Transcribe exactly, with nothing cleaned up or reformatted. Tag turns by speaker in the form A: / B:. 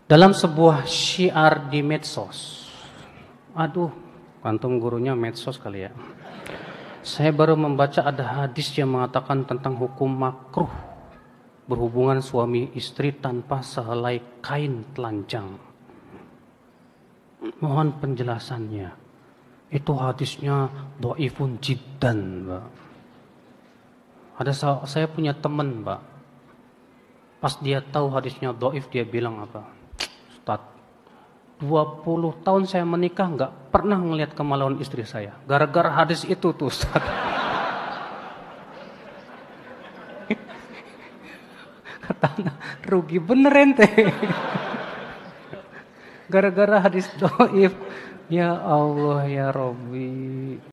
A: Dalam sebuah syiar di medsos, aduh, kantung gurunya medsos kali ya. Saya baru membaca ada hadis yang mengatakan tentang hukum makruh berhubungan suami istri tanpa sehelai kain telanjang. Mohon penjelasannya. Itu hadisnya dhaifun jiddan, Mbak. Ada saya punya teman, Mbak. Pas dia tahu hadisnya dhaif, dia bilang apa? Ustaz, dua puluh tahun saya menikah nggak pernah ngelihat kemaluan istri saya. Gara-gara hadis itu tuh, Ustaz. Katanya, rugi bener ente. Gara-gara hadis dhaif. Ya Allah ya Rabbi.